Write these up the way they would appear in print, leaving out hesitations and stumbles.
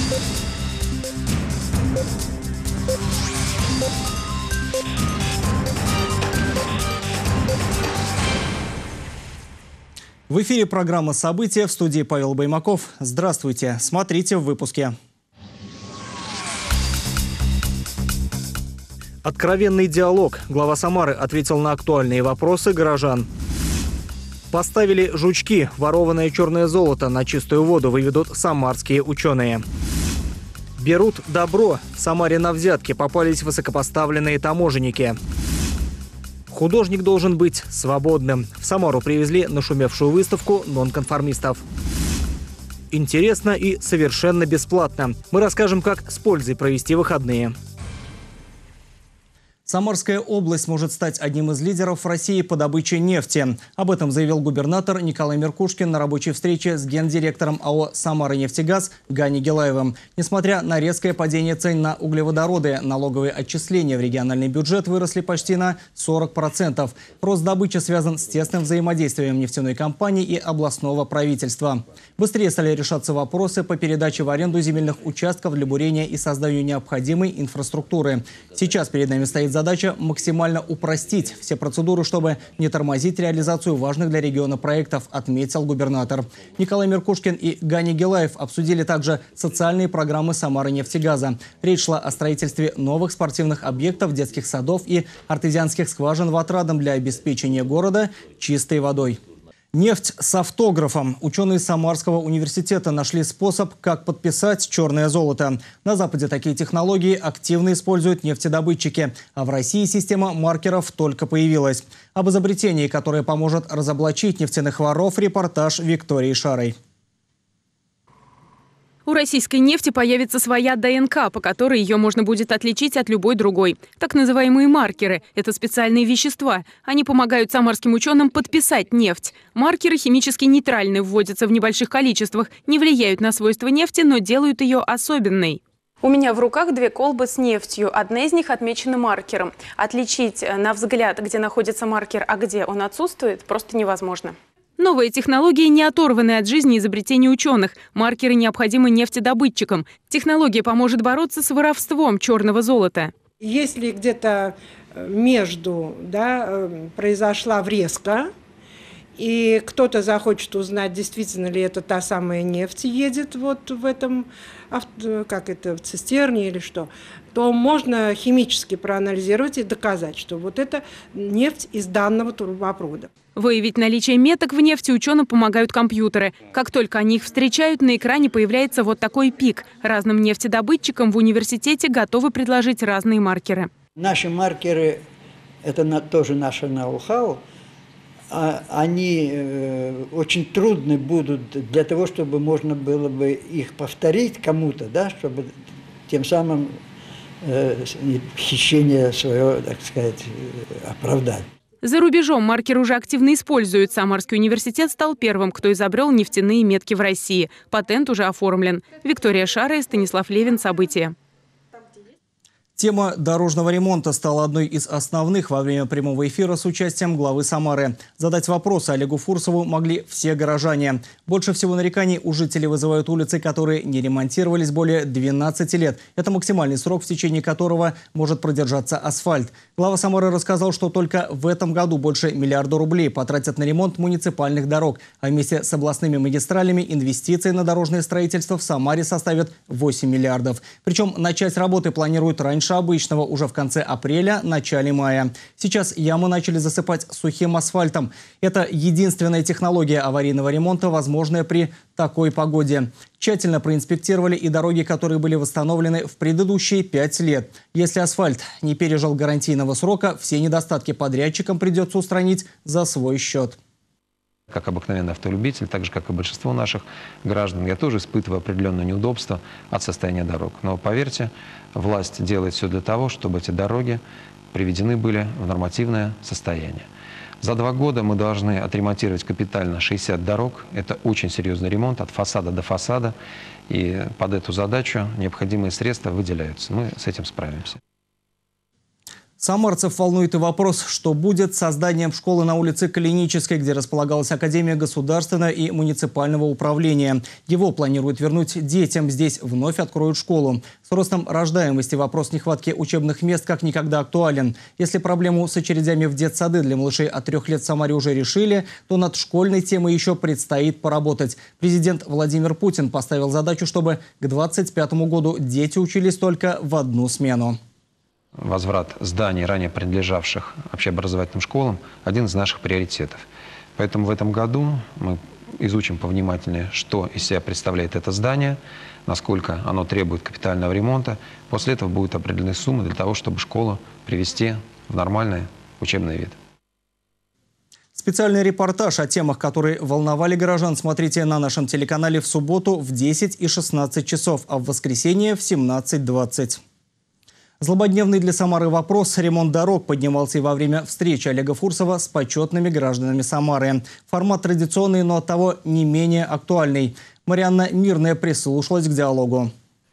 В эфире программа «События», в студии Павел Баймаков. Здравствуйте. Смотрите в выпуске. Откровенный диалог. Глава Самары ответил на актуальные вопросы горожан. Поставили жучки. Ворованное черное золото на чистую воду выведут самарские ученые. Берут добро. В Самаре на взятки попались высокопоставленные таможенники. Художник должен быть свободным. В Самару привезли нашумевшую выставку нонконформистов. Интересно и совершенно бесплатно. Мы расскажем, как с пользой провести выходные. Самарская область может стать одним из лидеров в России по добыче нефти. Об этом заявил губернатор Николай Меркушкин на рабочей встрече с гендиректором АО «Самара-нефтегаз» Ганей Гилаевым. Несмотря на резкое падение цен на углеводороды, налоговые отчисления в региональный бюджет выросли почти на 40%. Рост добычи связан с тесным взаимодействием нефтяной компании и областного правительства. Быстрее стали решаться вопросы по передаче в аренду земельных участков для бурения и созданию необходимой инфраструктуры. Сейчас перед нами стоит задача максимально упростить все процедуры, чтобы не тормозить реализацию важных для региона проектов, отметил губернатор. Николай Меркушкин и Ганя Гилаев обсудили также социальные программы Самары-нефтегаза. Речь шла о строительстве новых спортивных объектов, детских садов и артезианских скважин в Отрадном для обеспечения города чистой водой. Нефть с автографом. Ученые Самарского университета нашли способ, как подписать черное золото. На Западе такие технологии активно используют нефтедобытчики, а в России система маркеров только появилась. Об изобретении, которое поможет разоблачить нефтяных воров, репортаж Виктории Шарой. У российской нефти появится своя ДНК, по которой ее можно будет отличить от любой другой. Так называемые маркеры – это специальные вещества. Они помогают самарским ученым подписать нефть. Маркеры химически нейтральны, вводятся в небольших количествах, не влияют на свойства нефти, но делают ее особенной. У меня в руках 2 колбы с нефтью. Одна из них отмечена маркером. Отличить на взгляд, где находится маркер, а где он отсутствует, просто невозможно. Новые технологии не оторваны от жизни изобретений ученых. Маркеры необходимы нефтедобытчикам. Технология поможет бороться с воровством черного золота. Если где-то между произошла врезка, и кто-то захочет узнать, действительно ли это та самая нефть едет вот в этом, в цистерне или что, то можно химически проанализировать и доказать, что вот это нефть из данного трубопровода. Выявить наличие меток в нефти ученым помогают компьютеры. Как только они их встречают, на экране появляется вот такой пик. Разным нефтедобытчикам в университете готовы предложить разные маркеры. Наши маркеры – это тоже наше ноу-хау. Они очень трудны будут для того, чтобы можно было бы их повторить кому-то, чтобы тем самым хищение свое, так сказать, оправдать. За рубежом маркер уже активно используют. Самарский университет стал первым, кто изобрел нефтяные метки в России. Патент уже оформлен. Виктория Шара и Станислав Левин. События. Тема дорожного ремонта стала одной из основных во время прямого эфира с участием главы Самары. Задать вопросы Олегу Фурсову могли все горожане. Больше всего нареканий у жителей вызывают улицы, которые не ремонтировались более 12 лет. Это максимальный срок, в течение которого может продержаться асфальт. Глава Самары рассказал, что только в этом году больше миллиарда рублей потратят на ремонт муниципальных дорог. А вместе с областными магистралями инвестиции на дорожное строительство в Самаре составят 8 миллиардов. Причем начать работы планируют раньше обычного, уже в конце апреля, начале мая. Сейчас ямы начали засыпать сухим асфальтом. Это единственная технология аварийного ремонта, возможная при такой погоде. Тщательно проинспектировали и дороги, которые были восстановлены в предыдущие 5 лет. Если асфальт не пережил гарантийного срока, все недостатки подрядчикам придется устранить за свой счет. Как обыкновенный автолюбитель, так же, как и большинство наших граждан, я тоже испытываю определенное неудобство от состояния дорог. Но поверьте, власть делает все для того, чтобы эти дороги приведены были в нормативное состояние. За 2 года мы должны отремонтировать капитально 60 дорог. Это очень серьезный ремонт от фасада до фасада. И под эту задачу необходимые средства выделяются. Мы с этим справимся. Самарцев волнует и вопрос, что будет с созданием школы на улице Клинической, где располагалась Академия государственного и муниципального управления. Его планируют вернуть детям. Здесь вновь откроют школу. С ростом рождаемости вопрос нехватки учебных мест как никогда актуален. Если проблему с очередями в детсады для малышей от 3 лет в Самаре уже решили, то над школьной темой еще предстоит поработать. Президент Владимир Путин поставил задачу, чтобы к 2025 году дети учились только в одну смену. Возврат зданий, ранее принадлежавших общеобразовательным школам, один из наших приоритетов. Поэтому в этом году мы изучим повнимательнее, что из себя представляет это здание, насколько оно требует капитального ремонта. После этого будут определены суммы для того, чтобы школу привести в нормальный учебный вид. Специальный репортаж о темах, которые волновали горожан, смотрите на нашем телеканале в субботу в 10 и 16 часов, а в воскресенье в 17:20. Злободневный для Самары вопрос «Ремонт дорог» поднимался и во время встречи Олега Фурсова с почетными гражданами Самары. Формат традиционный, но оттого не менее актуальный. Марианна Мирная прислушалась к диалогу.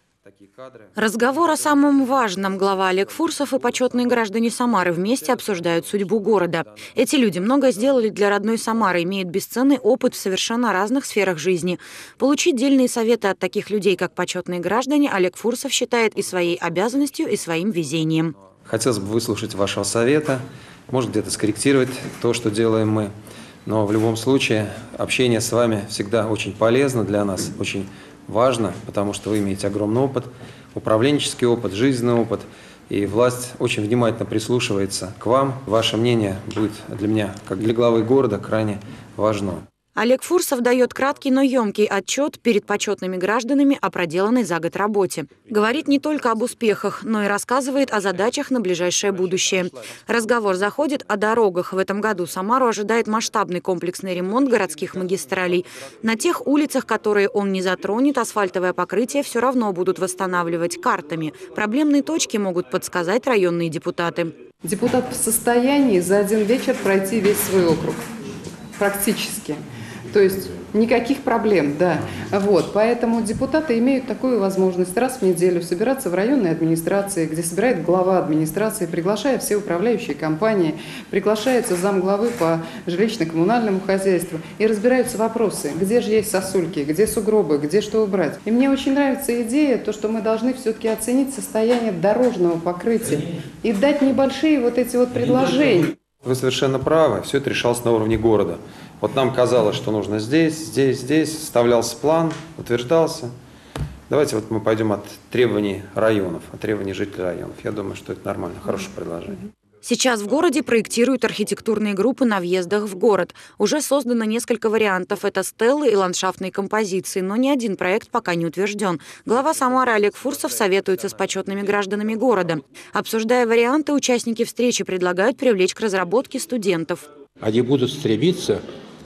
Разговор о самом важном. Глава Олег Фурсов и почетные граждане Самары вместе обсуждают судьбу города. Эти люди многое сделали для родной Самары, имеют бесценный опыт в совершенно разных сферах жизни. Получить дельные советы от таких людей, как почетные граждане, Олег Фурсов считает и своей обязанностью, и своим везением. Хотелось бы выслушать вашего совета, может где-то скорректировать то, что делаем мы. Но в любом случае общение с вами всегда очень полезно для нас, очень важно, потому что вы имеете огромный опыт, управленческий опыт, жизненный опыт. И власть очень внимательно прислушивается к вам. Ваше мнение будет для меня, как для главы города, крайне важно. Олег Фурсов дает краткий, но емкий отчет перед почетными гражданами о проделанной за год работе. Говорит не только об успехах, но и рассказывает о задачах на ближайшее будущее. Разговор заходит о дорогах. В этом году Самару ожидает масштабный комплексный ремонт городских магистралей. На тех улицах, которые он не затронет, асфальтовое покрытие все равно будут восстанавливать картами. Проблемные точки могут подсказать районные депутаты. Депутат в состоянии за один вечер пройти весь свой округ. Практически. То есть никаких проблем, да. Вот, поэтому депутаты имеют такую возможность раз в неделю собираться в районной администрации, где собирает глава администрации, приглашая все управляющие компании, приглашается замглавы по жилищно-коммунальному хозяйству и разбираются вопросы, где же есть сосульки, где сугробы, где что убрать. И мне очень нравится идея, то, что мы должны все-таки оценить состояние дорожного покрытия и дать небольшие вот эти вот предложения. Вы совершенно правы, все это решалось на уровне города. Вот нам казалось, что нужно здесь, вставлялся план, утверждался. Давайте вот мы пойдем от требований районов, от требований жителей районов. Я думаю, что это нормально, хорошее предложение. Сейчас в городе проектируют архитектурные группы на въездах в город. Уже создано несколько вариантов. Это стеллы и ландшафтные композиции, но ни один проект пока не утвержден. Глава Самары Олег Фурсов советуется с почетными гражданами города. Обсуждая варианты, участники встречи предлагают привлечь к разработке студентов. Они будут стремиться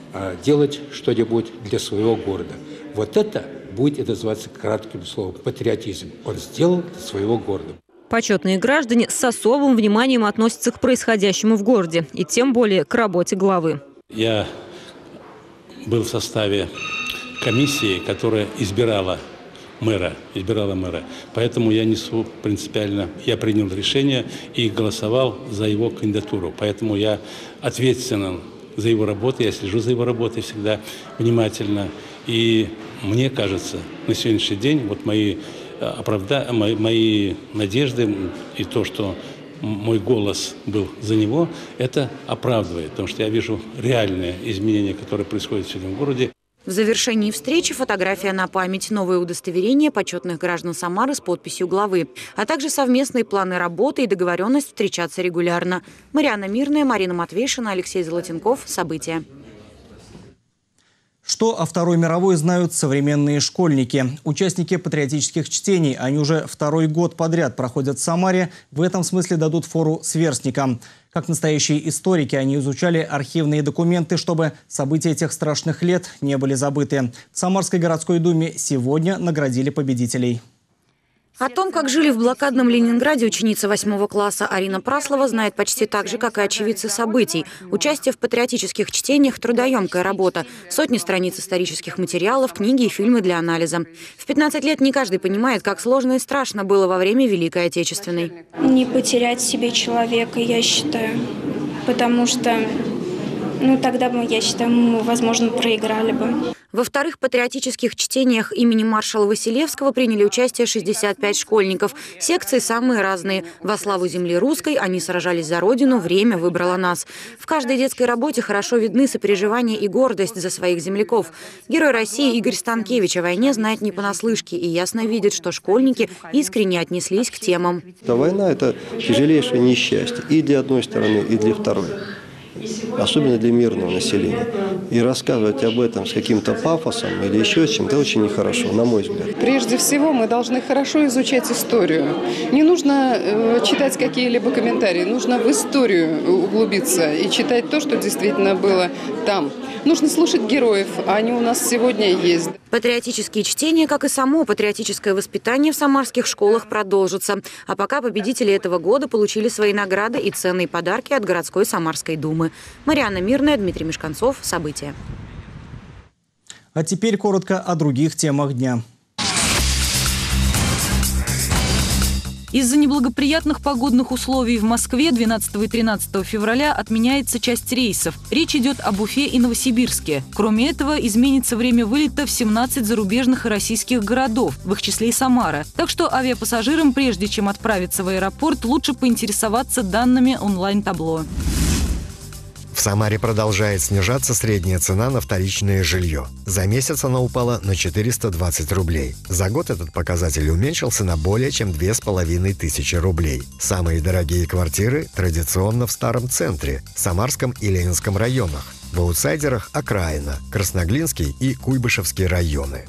делать что-нибудь для своего города. Вот это будет называться кратким словом патриотизм. Он сделал для своего города. Почетные граждане с особым вниманием относятся к происходящему в городе и тем более к работе главы. Я был в составе комиссии, которая избирала мэра. Поэтому я несу принципиально, я принял решение и голосовал за его кандидатуру. Поэтому я ответственен за его работу, я слежу за его работой всегда внимательно. И мне кажется, на сегодняшний день вот мои надежды и то, что мой голос был за него, это оправдывает, потому что я вижу реальные изменения, которые происходят сегодня в городе. В завершении встречи фотография на память, новое удостоверение почетных граждан Самары с подписью главы, а также совместные планы работы и договоренность встречаться регулярно. Марианна Мирная, Марина Матвейшина, Алексей Золотенков. События. Что о Второй мировой знают современные школьники? Участники патриотических чтений, они уже второй год подряд проходят в Самаре, в этом смысле дадут фору сверстникам. Как настоящие историки, они изучали архивные документы, чтобы события тех страшных лет не были забыты. В Самарской городской думе сегодня наградили победителей. О том, как жили в блокадном Ленинграде, ученица 8 класса Арина Праслова знает почти так же, как и очевидцы событий. Участие в патриотических чтениях – трудоемкая работа. Сотни страниц исторических материалов, книги и фильмы для анализа. В 15 лет не каждый понимает, как сложно и страшно было во время Великой Отечественной. Не потерять в себе человека, я считаю. Потому что, тогда бы, я считаю, мы, возможно, проиграли бы. Во вторых патриотических чтениях имени маршала Василевского приняли участие 65 школьников. Секции самые разные. Во славу земли русской они сражались за родину, время выбрало нас. В каждой детской работе хорошо видны сопереживание и гордость за своих земляков. Герой России Игорь Станкевич о войне знает не понаслышке и ясно видит, что школьники искренне отнеслись к темам. Война – это тяжелейшее несчастье и для одной стороны, и для второй. Особенно для мирного населения. И рассказывать об этом с каким-то пафосом или еще с чем-то очень нехорошо, на мой взгляд. Прежде всего, мы должны хорошо изучать историю. Не нужно читать какие-либо комментарии, нужно в историю углубиться и читать то, что действительно было там. Нужно слушать героев, а они у нас сегодня есть. Патриотические чтения, как и само патриотическое воспитание в самарских школах, продолжатся. А пока победители этого года получили свои награды и ценные подарки от городской Самарской думы. Марианна Мирная, Дмитрий Мешканцов. События. А теперь коротко о других темах дня. Из-за неблагоприятных погодных условий в Москве 12 и 13 февраля отменяется часть рейсов. Речь идет об Уфе и Новосибирске. Кроме этого, изменится время вылета в 17 зарубежных и российских городов, в их числе и Самара. Так что авиапассажирам, прежде чем отправиться в аэропорт, лучше поинтересоваться данными онлайн-табло. В Самаре продолжает снижаться средняя цена на вторичное жилье. За месяц она упала на 420 рублей. За год этот показатель уменьшился на более чем 2500 рублей. Самые дорогие квартиры традиционно в старом центре, Самарском и Ленинском районах. В аутсайдерах – окраина, Красноглинский и Куйбышевский районы.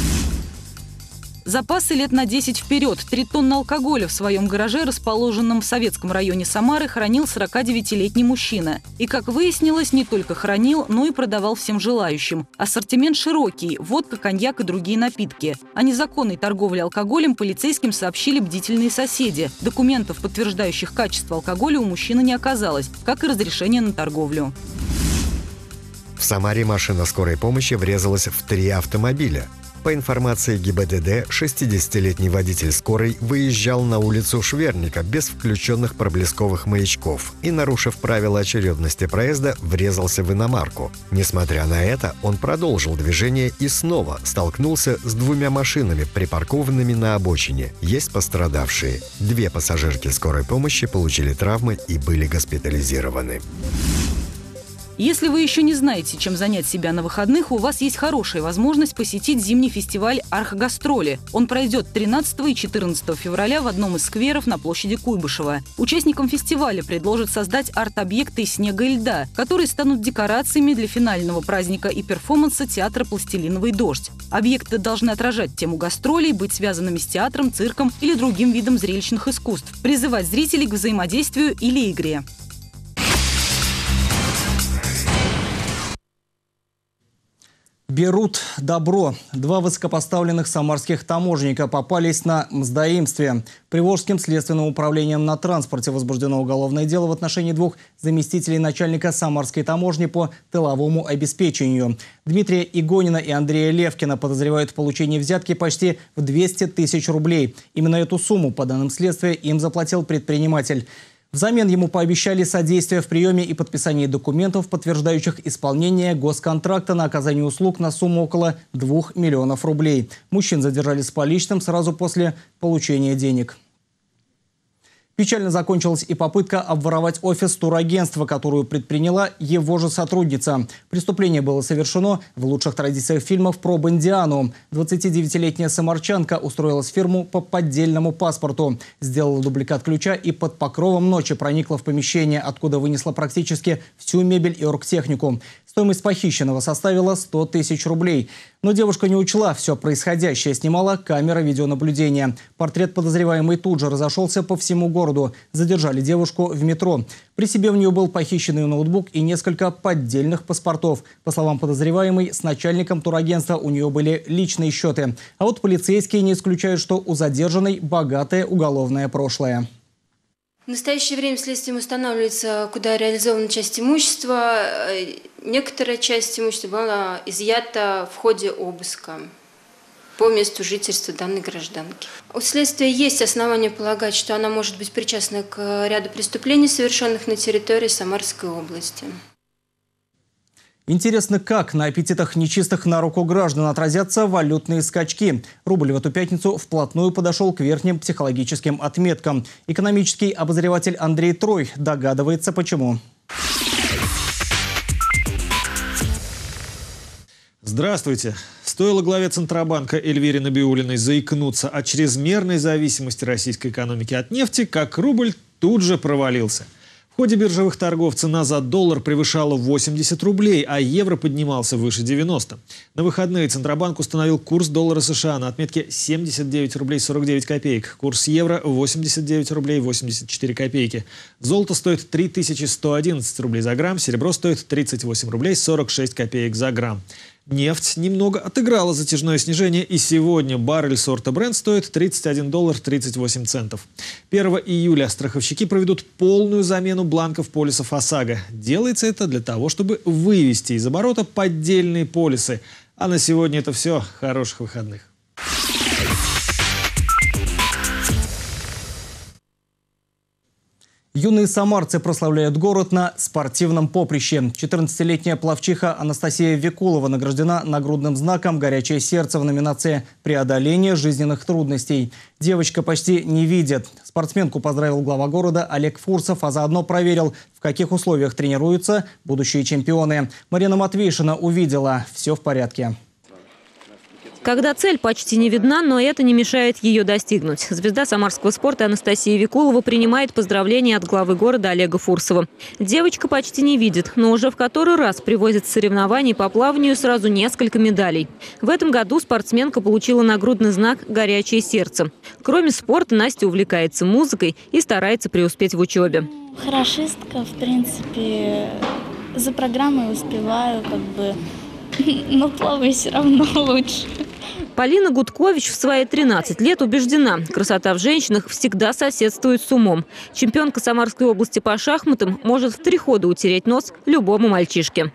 Запасы лет на 10 вперед. 3 тонны алкоголя в своем гараже, расположенном в Советском районе Самары, хранил 49-летний мужчина. И, как выяснилось, не только хранил, но и продавал всем желающим. Ассортимент широкий – водка, коньяк и другие напитки. О незаконной торговле алкоголем полицейским сообщили бдительные соседи. Документов, подтверждающих качество алкоголя, у мужчины не оказалось, как и разрешение на торговлю. В Самаре машина скорой помощи врезалась в 3 автомобиля. По информации ГИБДД, 60-летний водитель скорой выезжал на улицу Шверника без включенных проблесковых маячков и, нарушив правила очередности проезда, врезался в иномарку. Несмотря на это, он продолжил движение и снова столкнулся с 2 машинами, припаркованными на обочине. Есть пострадавшие. 2 пассажирки скорой помощи получили травмы и были госпитализированы. Если вы еще не знаете, чем занять себя на выходных, у вас есть хорошая возможность посетить зимний фестиваль «Архгастроли». Он пройдет 13 и 14 февраля в одном из скверов на площади Куйбышева. Участникам фестиваля предложат создать арт-объекты из снега и льда, которые станут декорациями для финального праздника и перформанса театра «Пластилиновый дождь». Объекты должны отражать тему гастролей, быть связанными с театром, цирком или другим видом зрелищных искусств, призывать зрителей к взаимодействию или игре. Берут добро. 2 высокопоставленных самарских таможенника попались на мздоимстве. Приволжским следственным управлением на транспорте возбуждено уголовное дело в отношении 2 заместителей начальника Самарской таможни по тыловому обеспечению. Дмитрия Игонина и Андрея Левкина подозревают в получении взятки почти в 200 тысяч рублей. Именно эту сумму, по данным следствия, им заплатил предприниматель. Взамен ему пообещали содействие в приеме и подписании документов, подтверждающих исполнение госконтракта на оказание услуг на сумму около 2 миллионов рублей. Мужчин задержали с поличным сразу после получения денег. Печально закончилась и попытка обворовать офис турагентства, которую предприняла его же сотрудница. Преступление было совершено в лучших традициях фильмов про Бондиану. 29-летняя самарчанка устроилась в фирму по поддельному паспорту. Сделала дубликат ключа и под покровом ночи проникла в помещение, откуда вынесла практически всю мебель и оргтехнику. Стоимость похищенного составила 100 тысяч рублей. Но девушка не учла, все происходящее снимала камера видеонаблюдения. Портрет подозреваемой тут же разошелся по всему городу. Задержали девушку в метро. При себе у нее был похищенный ноутбук и несколько поддельных паспортов. По словам подозреваемой, с начальником турагентства у нее были личные счеты. А вот полицейские не исключают, что у задержанной богатое уголовное прошлое. В настоящее время следствием устанавливается, куда реализована часть имущества. Некоторая часть имущества была изъята в ходе обыска по месту жительства данной гражданки. У следствия есть основания полагать, что она может быть причастна к ряду преступлений, совершенных на территории Самарской области. Интересно, как на аппетитах нечистых на руку граждан отразятся валютные скачки. Рубль в эту пятницу вплотную подошел к верхним психологическим отметкам. Экономический обозреватель Андрей Трой догадывается, почему. Здравствуйте. Стоило главе Центробанка Эльвире Набиуллиной заикнуться о чрезмерной зависимости российской экономики от нефти, как рубль тут же провалился. В ходе биржевых торгов цена за доллар превышала 80 рублей, а евро поднимался выше 90. На выходные Центробанк установил курс доллара США на отметке 79 рублей 49 копеек. Курс евро 89 рублей 84 копейки. Золото стоит 3111 рублей за грамм, серебро стоит 38 рублей 46 копеек за грамм. Нефть немного отыграла затяжное снижение, и сегодня баррель сорта Brent стоит 31 доллар 38 центов. 1 июля страховщики проведут полную замену бланков полисов ОСАГО. Делается это для того, чтобы вывести из оборота поддельные полисы. А на сегодня это все. Хороших выходных. Юные самарцы прославляют город на спортивном поприще. 14-летняя пловчиха Анастасия Викулова награждена нагрудным знаком «Горячее сердце» в номинации «Преодоление жизненных трудностей». Девочка почти не видит. Спортсменку поздравил глава города Олег Фурсов, а заодно проверил, в каких условиях тренируются будущие чемпионы. Марина Матвейшина увидела – все в порядке. Когда цель почти не видна, но это не мешает ее достигнуть. Звезда самарского спорта Анастасия Викулова принимает поздравления от главы города Олега Фурсова. Девочка почти не видит, но уже в который раз привозит с соревнований по плаванию сразу несколько медалей. В этом году спортсменка получила нагрудный знак «Горячее сердце». Кроме спорта, Настя увлекается музыкой и старается преуспеть в учебе. Хорошистка, в принципе, за программой успеваю, но плаваю все равно лучше. Полина Гудкович в свои 13 лет убеждена, красота в женщинах всегда соседствует с умом. Чемпионка Самарской области по шахматам может в 3 хода утереть нос любому мальчишке.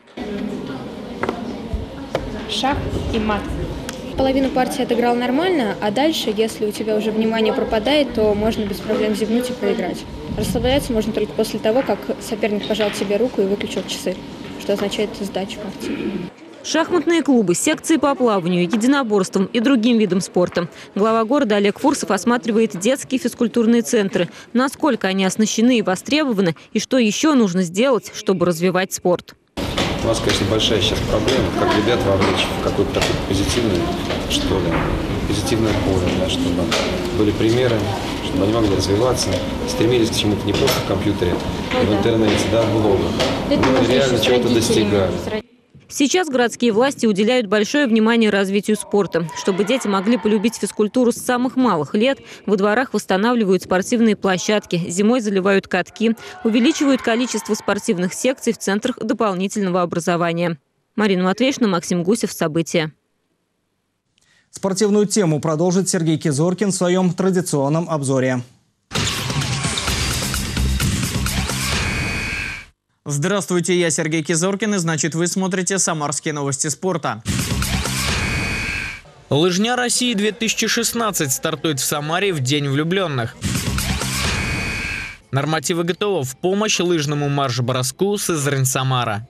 Шах и мат. Половину партии отыграл нормально, а дальше, если у тебя уже внимание пропадает, то можно без проблем зевнуть и проиграть. Расслабляться можно только после того, как соперник пожал тебе руку и выключил часы, что означает сдачу партии. Шахматные клубы, секции по плаванию, единоборствам и другим видам спорта. Глава города Олег Фурсов осматривает детские физкультурные центры. Насколько они оснащены и востребованы, и что еще нужно сделать, чтобы развивать спорт. У нас, конечно, большая сейчас проблема, как ребят вовлечь в какое-то такое позитивное, позитивное поле, чтобы были примеры, чтобы они могли развиваться, стремились к чему-то не просто в компьютере, в интернете, в блогах, но реально чего-то достигают. Сейчас городские власти уделяют большое внимание развитию спорта. Чтобы дети могли полюбить физкультуру с самых малых лет, во дворах восстанавливают спортивные площадки, зимой заливают катки, увеличивают количество спортивных секций в центрах дополнительного образования. Марина Матвейшина, Максим Гусев. События. Спортивную тему продолжит Сергей Кизоркин в своем традиционном обзоре. Здравствуйте, я Сергей Кизоркин, и значит вы смотрите «Самарские новости спорта». Лыжня России 2016 стартует в Самаре в День влюбленных. Нормативы ГТО в помощь лыжному марш-броску Сызрань-Самара.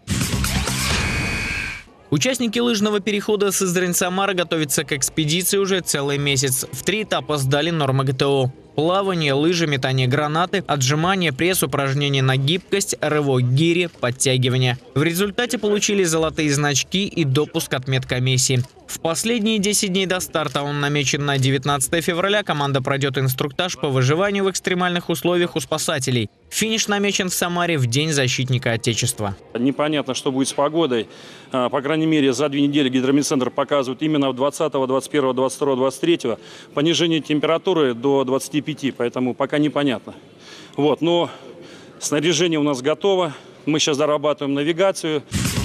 Участники лыжного перехода Сызрань-Самара готовятся к экспедиции уже целый месяц. В 3 этапа сдали нормы ГТО. Плавание, лыжи, метание гранаты, отжимания, пресс, упражнения на гибкость, рывок гири, подтягивание. В результате получили золотые значки и допуск от медкомиссии. В последние 10 дней до старта, он намечен на 19 февраля, команда пройдет инструктаж по выживанию в экстремальных условиях у спасателей. Финиш намечен в Самаре в День защитника Отечества. Непонятно, что будет с погодой. По крайней мере, за 2 недели гидрометцентр показывает именно 20, 21, 22, 23 понижение температуры до 25, поэтому пока непонятно. Но снаряжение у нас готово. Мы сейчас дорабатываем навигацию.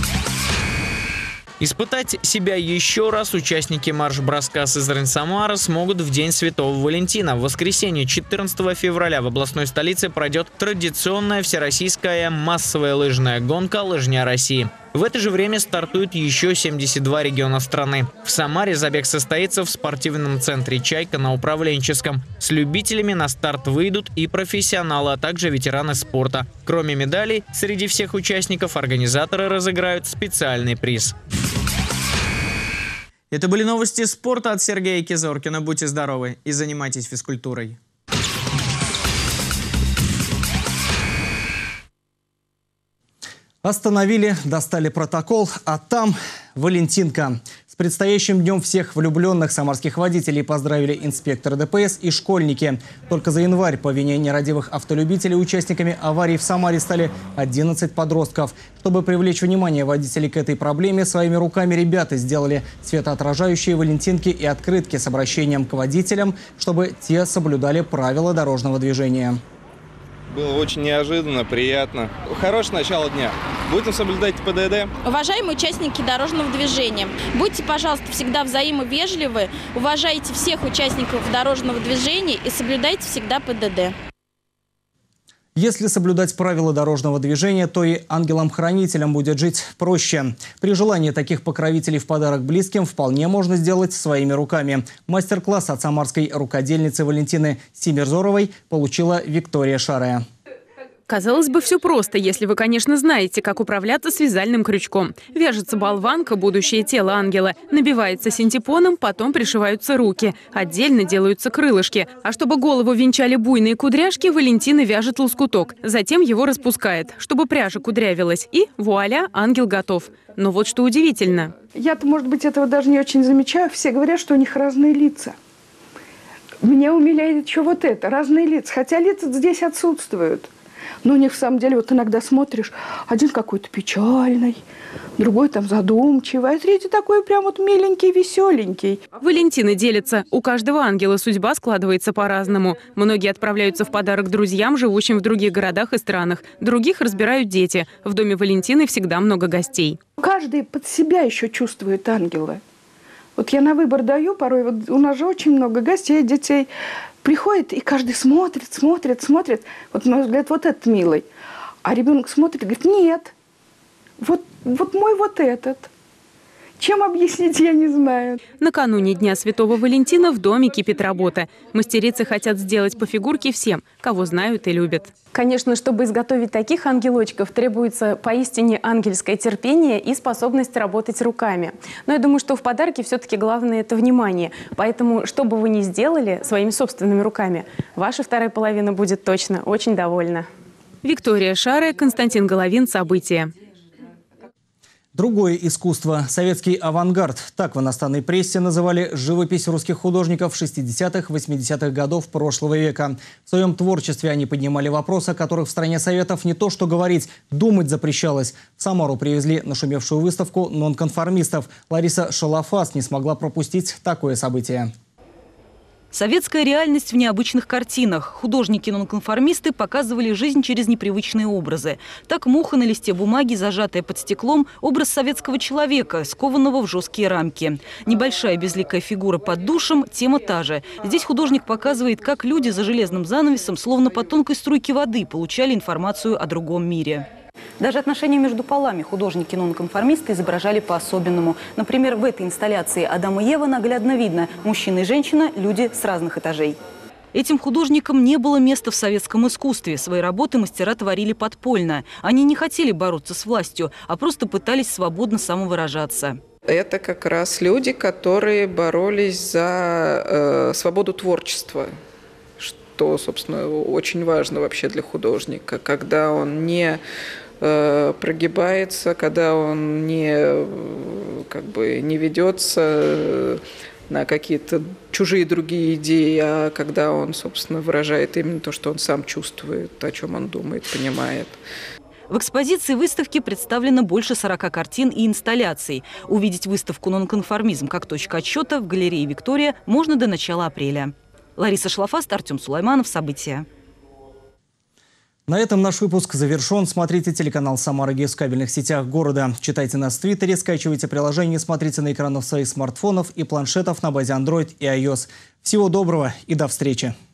Испытать себя еще раз участники марш-броска Сызрань-Самара смогут в День Святого Валентина. В воскресенье 14 февраля в областной столице пройдет традиционная всероссийская массовая лыжная гонка «Лыжня России». В это же время стартуют еще 72 региона страны. В Самаре забег состоится в спортивном центре «Чайка» на Управленческом. С любителями на старт выйдут и профессионалы, а также ветераны спорта. Кроме медалей, среди всех участников организаторы разыграют специальный приз. Это были новости спорта от Сергея Кизоркина. Будьте здоровы и занимайтесь физкультурой. Остановили, достали протокол, а там Валентинка. С предстоящим днем всех влюбленных самарских водителей поздравили инспекторы ДПС и школьники. Только за январь по вине нерадивых автолюбителей участниками аварии в Самаре стали 11 подростков. Чтобы привлечь внимание водителей к этой проблеме, своими руками ребята сделали светоотражающие валентинки и открытки с обращением к водителям, чтобы те соблюдали правила дорожного движения. Было очень неожиданно, приятно. Хорошее начало дня. Будем соблюдать ПДД. Уважаемые участники дорожного движения, будьте, пожалуйста, всегда взаимовежливы, уважайте всех участников дорожного движения и соблюдайте всегда ПДД. Если соблюдать правила дорожного движения, то и ангелам-хранителям будет жить проще. При желании таких покровителей в подарок близким вполне можно сделать своими руками. Мастер-класс от самарской рукодельницы Валентины Симирзоровой получила Виктория Шарая. Казалось бы, все просто, если вы, конечно, знаете, как управляться с вязальным крючком. Вяжется болванка, будущее тело ангела, набивается синтепоном, потом пришиваются руки. Отдельно делаются крылышки. А чтобы голову венчали буйные кудряшки, Валентина вяжет лоскуток. Затем его распускает, чтобы пряжа кудрявилась. И вуаля, ангел готов. Но вот что удивительно. Я-то, может быть, этого даже не очень замечаю. Все говорят, что у них разные лица. Меня умиляет еще вот это, разные лица. Хотя лица здесь отсутствуют. Но у них, в самом деле, вот иногда смотришь, один какой-то печальный, другой там задумчивый, а третий такой прям вот миленький, веселенький. Валентина делится. У каждого ангела судьба складывается по-разному. Многие отправляются в подарок друзьям, живущим в других городах и странах. Других разбирают дети. В доме Валентины всегда много гостей. Каждый под себя еще чувствует ангела. Вот я на выбор даю порой, вот у нас же очень много гостей, детей. Приходит, и каждый смотрит. Вот, на мой взгляд, вот этот милый. А ребенок смотрит и говорит, нет, вот мой вот этот. Чем объяснить, я не знаю. Накануне Дня Святого Валентина в доме кипит работа. Мастерицы хотят сделать по фигурке всем, кого знают и любят. Конечно, чтобы изготовить таких ангелочков, требуется поистине ангельское терпение и способность работать руками. Но я думаю, что в подарке все-таки главное – это внимание. Поэтому, что бы вы ни сделали своими собственными руками, ваша вторая половина будет точно очень довольна. Виктория Шарая, Константин Головин. События. Другое искусство – советский авангард. Так в иностранной прессе называли живопись русских художников 60-х, 80-х годов прошлого века. В своем творчестве они поднимали вопросы, о которых в стране советов не то что говорить, думать запрещалось. В Самару привезли нашумевшую выставку нонконформистов. Лариса Шалафас не смогла пропустить такое событие. Советская реальность в необычных картинах. Художники-нонконформисты показывали жизнь через непривычные образы. Так муха на листе бумаги, зажатая под стеклом, образ советского человека, скованного в жесткие рамки. Небольшая безликая фигура под душем – тема та же. Здесь художник показывает, как люди за железным занавесом, словно по тонкой струйке воды, получали информацию о другом мире. Даже отношения между полами художники-нонконформисты изображали по-особенному. Например, в этой инсталляции «Адам и Ева» наглядно видно – мужчина и женщина – люди с разных этажей. Этим художникам не было места в советском искусстве. Свои работы мастера творили подпольно. Они не хотели бороться с властью, а просто пытались свободно самовыражаться. Это как раз люди, которые боролись за свободу творчества. что, собственно, очень важно вообще для художника, когда он не прогибается, когда он не ведется на какие-то чужие другие идеи, а когда он, собственно, выражает именно то, что он сам чувствует, о чем он думает, понимает. В экспозиции выставки представлено больше 40 картин и инсталляций. Увидеть выставку «Нонконформизм» как точка отсчета в галерее «Виктория» можно до начала апреля. Лариса Шлафаст, Артем Сулайманов. События. На этом наш выпуск завершен. Смотрите телеканал «Самара ГИС» в кабельных сетях города. Читайте нас в Твиттере, скачивайте приложение, смотрите на экранах своих смартфонов и планшетов на базе Android и iOS. Всего доброго и до встречи!